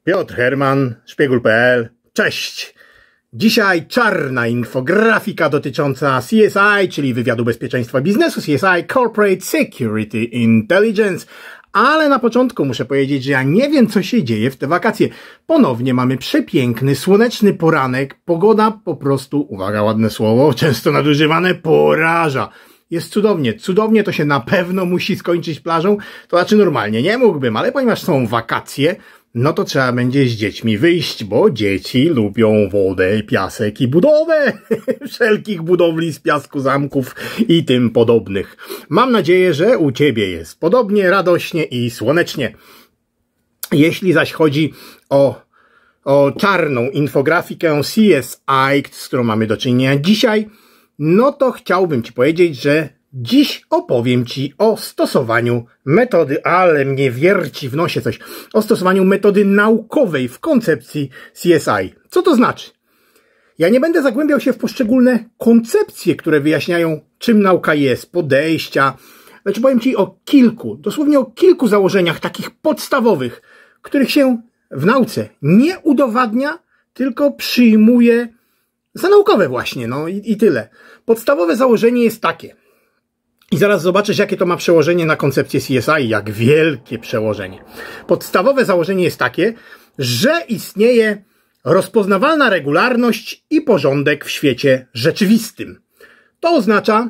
Piotr Herman, Szpiegul.pl. Cześć! Dzisiaj czarna infografika dotycząca CSI, czyli Wywiadu Bezpieczeństwa Biznesu, CSI Corporate Security Intelligence. Ale na początku muszę powiedzieć, że ja nie wiem, co się dzieje w te wakacje. Ponownie mamy przepiękny, słoneczny poranek. Pogoda po prostu, uwaga, ładne słowo, często nadużywane, poraża. Jest cudownie. Cudownie to się na pewno musi skończyć plażą. To znaczy normalnie nie mógłbym, ale ponieważ są wakacje, no to trzeba będzie z dziećmi wyjść, bo dzieci lubią wodę, piasek i budowę wszelkich budowli z piasku, zamków i tym podobnych. Mam nadzieję, że u Ciebie jest podobnie, radośnie i słonecznie. Jeśli zaś chodzi o czarną infografikę CSI, z którą mamy do czynienia dzisiaj, no to chciałbym Ci powiedzieć, że dziś opowiem Ci o stosowaniu metody, ale mnie wierci w nosie coś, o stosowaniu metody naukowej w koncepcji CSI. Co to znaczy? Ja nie będę zagłębiał się w poszczególne koncepcje, które wyjaśniają, czym nauka jest, podejścia, lecz powiem Ci o kilku, dosłownie o kilku założeniach takich podstawowych, których się w nauce nie udowadnia, tylko przyjmuje za naukowe właśnie, no i tyle. Podstawowe założenie jest takie. I zaraz zobaczysz, jakie to ma przełożenie na koncepcję CSI, jak wielkie przełożenie. Podstawowe założenie jest takie, że istnieje rozpoznawalna regularność i porządek w świecie rzeczywistym. To oznacza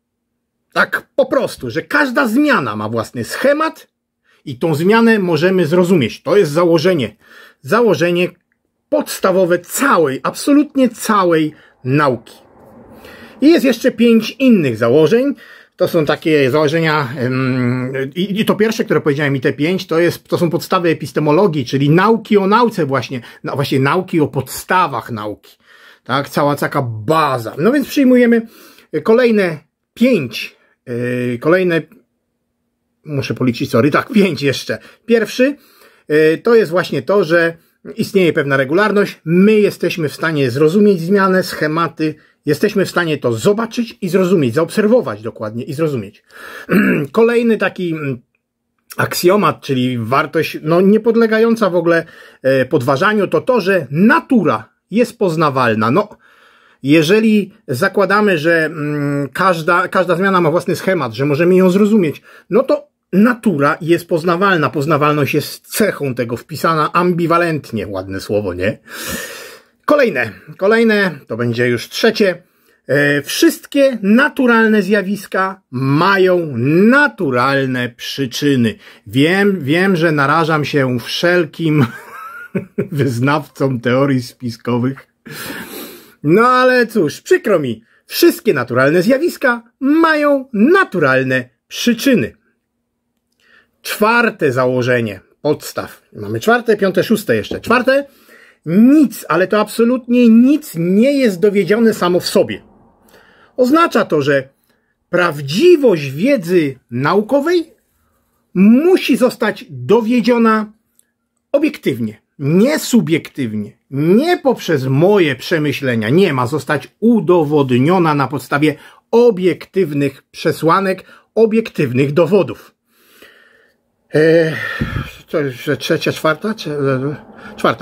tak po prostu, że każda zmiana ma własny schemat i tą zmianę możemy zrozumieć. To jest założenie. Założenie podstawowe całej, absolutnie całej nauki. I jest jeszcze 5 innych założeń. To są takie założenia, i to pierwsze, które powiedziałem, i te 5, to są podstawy epistemologii, czyli nauki o nauce właśnie, no właśnie nauki o podstawach nauki. Tak, cała taka baza. No więc przyjmujemy kolejne 5, muszę policzyć, sorry, tak, 5 jeszcze. Pierwszy, to jest właśnie to, że istnieje pewna regularność, my jesteśmy w stanie zrozumieć zmianę, schematy, jesteśmy w stanie to zobaczyć i zrozumieć, zaobserwować dokładnie i zrozumieć. Kolejny taki aksjomat, czyli wartość no, niepodlegająca w ogóle podważaniu, to to, że natura jest poznawalna. No, jeżeli zakładamy, że każda zmiana ma własny schemat, że możemy ją zrozumieć, no to natura jest poznawalna. Poznawalność jest cechą tego wpisana ambiwalentnie. Ładne słowo, nie? Kolejne, to będzie już trzecie. Wszystkie naturalne zjawiska mają naturalne przyczyny. Wiem, że narażam się wszelkim wyznawcom teorii spiskowych. No ale cóż, przykro mi. Wszystkie naturalne zjawiska mają naturalne przyczyny. Czwarte założenie, podstaw. Mamy czwarte, piąte, szóste jeszcze. Czwarte, nic, ale to absolutnie nic nie jest dowiedzione samo w sobie. Oznacza to, że prawdziwość wiedzy naukowej musi zostać dowiedziona obiektywnie, nie subiektywnie, nie poprzez moje przemyślenia. Nie, ma zostać udowodniona na podstawie obiektywnych przesłanek, obiektywnych dowodów. Trzecia, czwarta? Czwarta.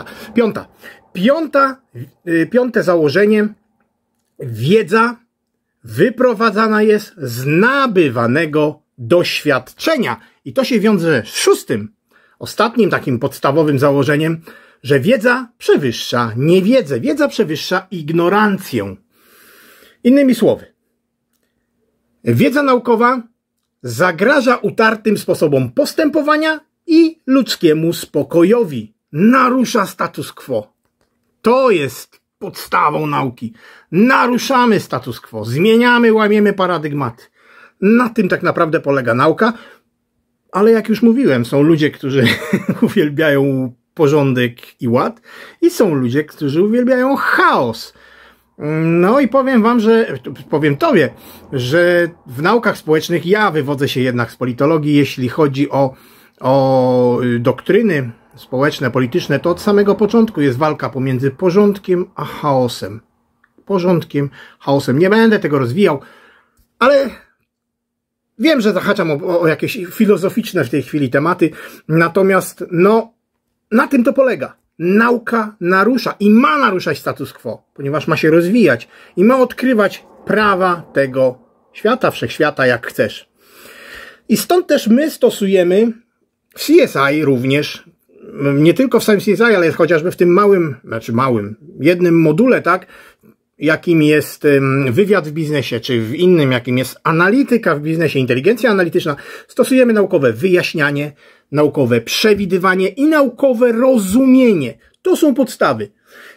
Piąte założenie. Wiedza wyprowadzana jest z nabywanego doświadczenia. I to się wiąże z szóstym, ostatnim takim podstawowym założeniem, że wiedza przewyższa niewiedzę. Wiedza przewyższa ignorancję. Innymi słowy, wiedza naukowa zagraża utartym sposobom postępowania i ludzkiemu spokojowi. Narusza status quo. To jest podstawą nauki. Naruszamy status quo. Zmieniamy, łamiemy paradygmaty. Na tym tak naprawdę polega nauka. Ale jak już mówiłem, są ludzie, którzy uwielbiają porządek i ład. I są ludzie, którzy uwielbiają chaos. No i powiem Tobie, że w naukach społecznych ja wywodzę się jednak z politologii, jeśli chodzi o doktryny społeczne, polityczne, to od samego początku jest walka pomiędzy porządkiem a chaosem. Porządkiem, chaosem. Nie będę tego rozwijał, ale wiem, że zahaczam o jakieś filozoficzne w tej chwili tematy, natomiast no na tym to polega. Nauka narusza i ma naruszać status quo, ponieważ ma się rozwijać i ma odkrywać prawa tego świata, wszechświata, jak chcesz. I stąd też my stosujemy w CSI również, nie tylko w samym CSI, ale chociażby w tym małym, jednym module, tak, jakim jest wywiad w biznesie, czy w innym, jakim jest analityka w biznesie, inteligencja analityczna, stosujemy naukowe wyjaśnianie, naukowe przewidywanie i naukowe rozumienie. To są podstawy.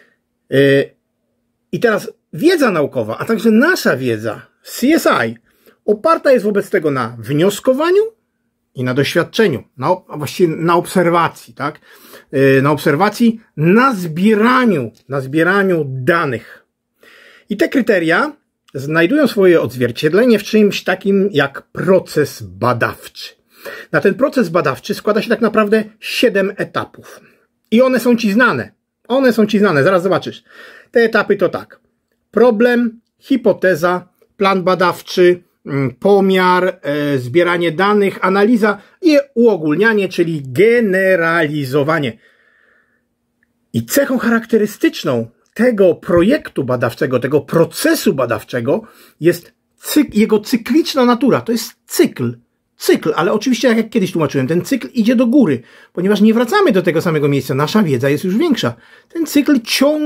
I teraz wiedza naukowa, a także nasza wiedza z CSI oparta jest wobec tego na wnioskowaniu i na doświadczeniu, właściwie na obserwacji, tak? Na obserwacji, na zbieraniu danych. I te kryteria znajdują swoje odzwierciedlenie w czymś takim jak proces badawczy. Na ten proces badawczy składa się tak naprawdę 7 etapów. I one są ci znane. Zaraz zobaczysz. Te etapy to tak. Problem, hipoteza, plan badawczy, pomiar, zbieranie danych, analiza i uogólnianie, czyli generalizowanie. I cechą charakterystyczną tego projektu badawczego, tego procesu badawczego jest jego cykliczna natura. To jest cykl, ale oczywiście, jak kiedyś tłumaczyłem, ten cykl idzie do góry, ponieważ nie wracamy do tego samego miejsca. Nasza wiedza jest już większa. Ten cykl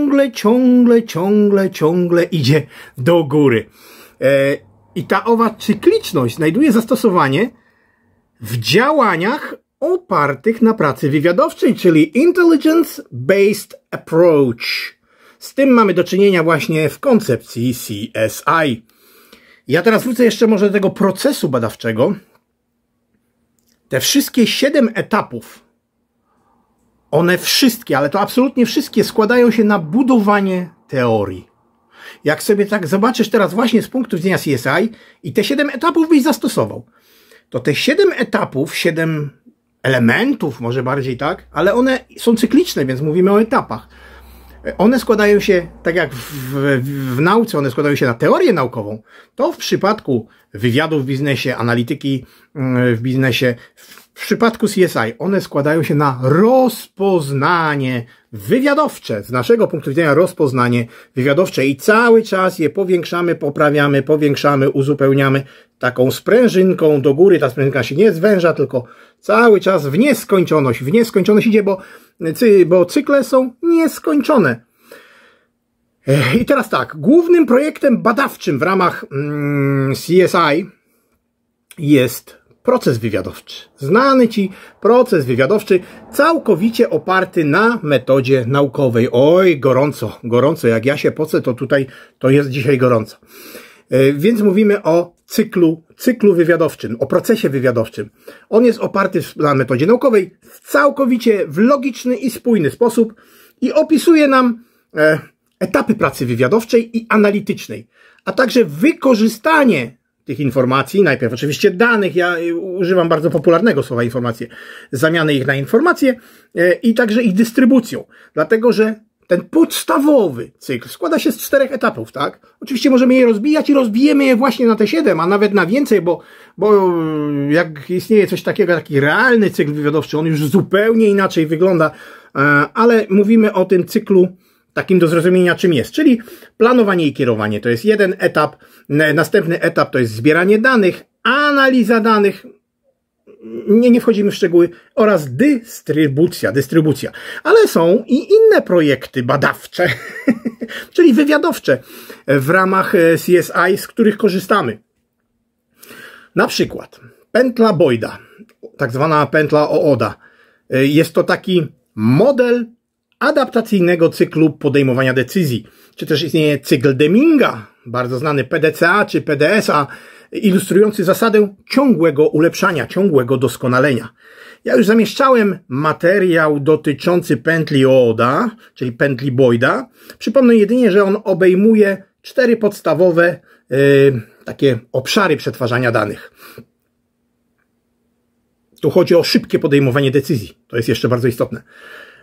ciągle idzie do góry. I ta owa cykliczność znajduje zastosowanie w działaniach opartych na pracy wywiadowczej, czyli Intelligence-Based Approach. Z tym mamy do czynienia właśnie w koncepcji CSI. Ja teraz wrócę jeszcze może do tego procesu badawczego. Te wszystkie 7 etapów, one wszystkie, ale to absolutnie wszystkie, składają się na budowanie teorii. Jak sobie tak zobaczysz teraz właśnie z punktu widzenia CSI i te 7 etapów byś zastosował, to te 7 etapów, 7 elementów, może bardziej tak, ale one są cykliczne, więc mówimy o etapach. One składają się, tak jak w nauce, one składają się na teorię naukową. To w przypadku wywiadu w biznesie, analityki w biznesie, w przypadku CSI, one składają się na rozpoznanie wywiadowcze. Z naszego punktu widzenia rozpoznanie wywiadowcze i cały czas je powiększamy, powiększamy, uzupełniamy taką sprężynką do góry. Ta sprężynka się nie zwęża, tylko cały czas w nieskończoność. W nieskończoność idzie, bo cykle są nieskończone. I teraz tak, głównym projektem badawczym w ramach CSI jest proces wywiadowczy. Znany Ci proces wywiadowczy, całkowicie oparty na metodzie naukowej. Oj, gorąco, jak ja się pocę, to tutaj to jest dzisiaj gorąco. Więc mówimy o cyklu wywiadowczym, o procesie wywiadowczym. On jest oparty na metodzie naukowej, całkowicie w logiczny i spójny sposób i opisuje nam etapy pracy wywiadowczej i analitycznej, a także wykorzystanie tych informacji, najpierw oczywiście danych, ja używam bardzo popularnego słowa informacje, zamiany ich na informacje i także ich dystrybucją, dlatego że ten podstawowy cykl składa się z 4 etapów, tak? Oczywiście możemy je rozbijać i rozbijemy je właśnie na te 7, a nawet na więcej, bo jak istnieje coś takiego, taki realny cykl wywiadowczy, on już zupełnie inaczej wygląda, ale mówimy o tym cyklu takim do zrozumienia, czym jest, czyli planowanie i kierowanie to jest jeden etap, następny etap to jest zbieranie danych, analiza danych, nie wchodzimy w szczegóły, oraz dystrybucja. Ale są i inne projekty badawcze, czyli wywiadowcze w ramach CSI, z których korzystamy. Na przykład pętla Boyda, tak zwana pętla Ooda. Jest to taki model adaptacyjnego cyklu podejmowania decyzji. Czy też istnieje cykl Deminga, bardzo znany PDCA czy PDSA, ilustrujący zasadę ciągłego ulepszania, ciągłego doskonalenia. Ja już zamieszczałem materiał dotyczący pętli Ooda, czyli pętli Boyda. Przypomnę jedynie, że on obejmuje 4 podstawowe takie obszary przetwarzania danych. Tu chodzi o szybkie podejmowanie decyzji. To jest jeszcze bardzo istotne.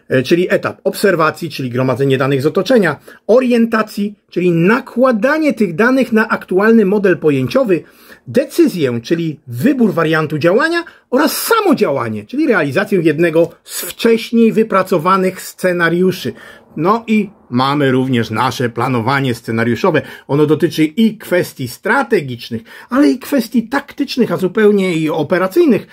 czyli etap obserwacji, czyli gromadzenie danych z otoczenia, orientacji, czyli nakładanie tych danych na aktualny model pojęciowy, decyzję, czyli wybór wariantu działania oraz samo działanie, czyli realizację jednego z wcześniej wypracowanych scenariuszy. No i mamy również nasze planowanie scenariuszowe. Ono dotyczy i kwestii strategicznych, ale i kwestii taktycznych, a zupełnie i operacyjnych,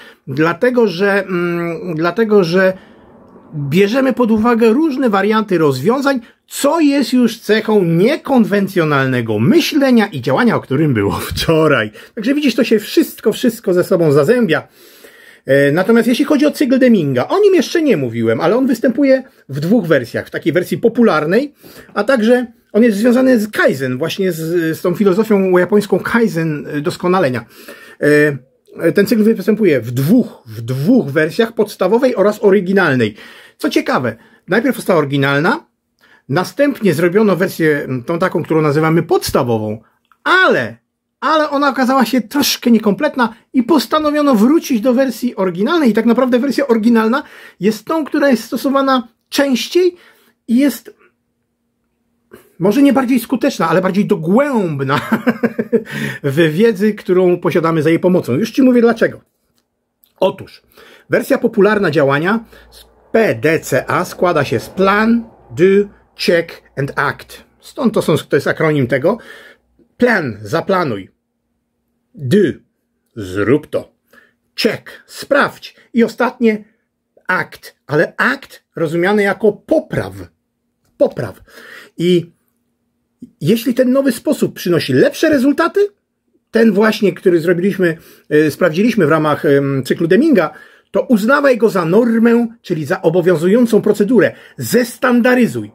dlatego że bierzemy pod uwagę różne warianty rozwiązań, co jest już cechą niekonwencjonalnego myślenia i działania, o którym było wczoraj. Także widzisz, to się wszystko ze sobą zazębia. Natomiast jeśli chodzi o cykl Deminga, o nim jeszcze nie mówiłem, ale on występuje w dwóch wersjach. W takiej wersji popularnej, a także on jest związany z Kaizen, właśnie z tą filozofią japońską Kaizen doskonalenia. Ten cykl występuje w dwóch wersjach, podstawowej oraz oryginalnej. Co ciekawe, najpierw powstała oryginalna, następnie zrobiono wersję tą taką, którą nazywamy podstawową, ale ona okazała się troszkę niekompletna i postanowiono wrócić do wersji oryginalnej. I tak naprawdę wersja oryginalna jest tą, która jest stosowana częściej i jest może nie bardziej skuteczna, ale bardziej dogłębna w wiedzy, którą posiadamy za jej pomocą. Już Ci mówię dlaczego. Otóż wersja popularna działania PDCA składa się z Plan, Do, Check and Act. Stąd to jest akronim tego. Plan, zaplanuj. Do, zrób to. Check, sprawdź. I ostatnie, act. Ale akt rozumiany jako popraw. I jeśli ten nowy sposób przynosi lepsze rezultaty, ten właśnie, który sprawdziliśmy w ramach cyklu Deminga, to uznawaj go za normę, czyli za obowiązującą procedurę. Zestandaryzuj.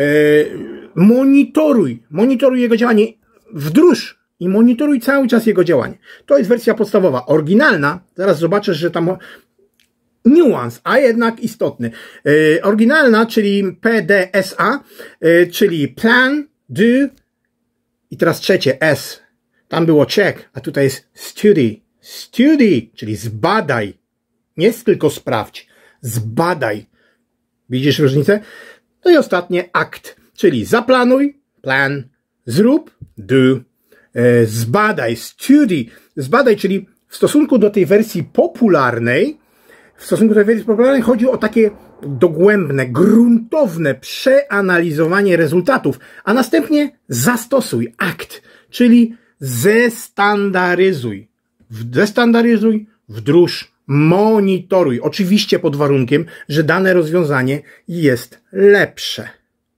Monitoruj jego działanie. Wdróż i monitoruj cały czas jego działanie. To jest wersja podstawowa. Oryginalna, zaraz zobaczysz, że tam niuans, a jednak istotny. Oryginalna, czyli PDSA, czyli Plan, Do i teraz trzecie S. Tam było check, a tutaj jest study. Study, czyli zbadaj. Nie tylko sprawdź, zbadaj. Widzisz różnicę? No i ostatnie act, czyli zaplanuj, plan, zrób, do, zbadaj, study. Zbadaj, czyli w stosunku do tej wersji popularnej, chodzi o takie dogłębne, gruntowne przeanalizowanie rezultatów, a następnie zastosuj, akt, czyli zestandaryzuj. Zestandaryzuj, wdróż, monitoruj. Oczywiście pod warunkiem, że dane rozwiązanie jest lepsze.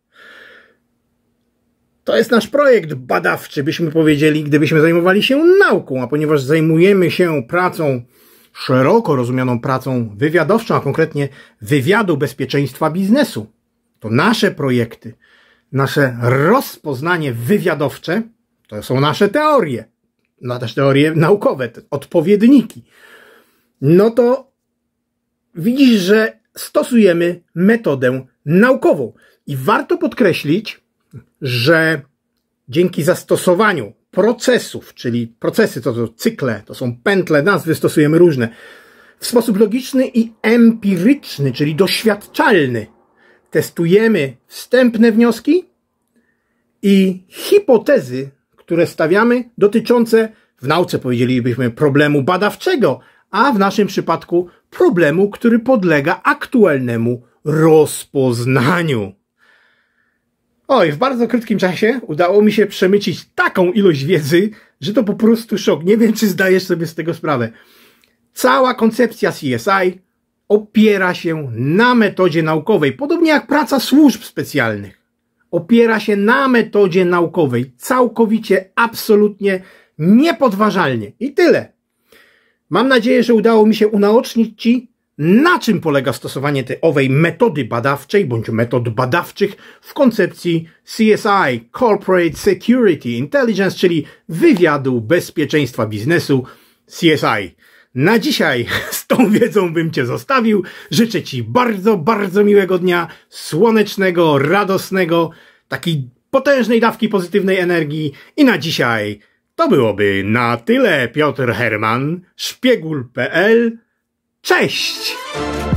To jest nasz projekt badawczy, byśmy powiedzieli, gdybyśmy zajmowali się nauką, a ponieważ zajmujemy się pracą, szeroko rozumianą pracą wywiadowczą, a konkretnie wywiadu bezpieczeństwa biznesu, to nasze projekty, nasze rozpoznanie wywiadowcze, to są nasze teorie, też teorie naukowe, odpowiedniki. No to widzisz, że stosujemy metodę naukową. I warto podkreślić, że dzięki zastosowaniu procesów, czyli procesy to cykle, to są pętle, nazwy stosujemy różne, w sposób logiczny i empiryczny, czyli doświadczalny, testujemy wstępne wnioski i hipotezy, które stawiamy, dotyczące, w nauce powiedzielibyśmy, problemu badawczego, a w naszym przypadku problemu, który podlega aktualnemu rozpoznaniu. Oj, w bardzo krótkim czasie udało mi się przemycić taką ilość wiedzy, że to po prostu szok. Nie wiem, czy zdajesz sobie z tego sprawę. Cała koncepcja CSI opiera się na metodzie naukowej, podobnie jak praca służb specjalnych. Opiera się na metodzie naukowej, całkowicie, absolutnie, niepodważalnie. I tyle. Mam nadzieję, że udało mi się unaocznić Ci, na czym polega stosowanie owej metody badawczej, bądź metod badawczych w koncepcji CSI, Corporate Security Intelligence, czyli wywiadu bezpieczeństwa biznesu CSI. Na dzisiaj z tą wiedzą bym Cię zostawił. Życzę Ci bardzo, bardzo miłego dnia, słonecznego, radosnego, takiej potężnej dawki pozytywnej energii i na dzisiaj to byłoby na tyle. Piotr Herman, szpiegul.pl. Cześć!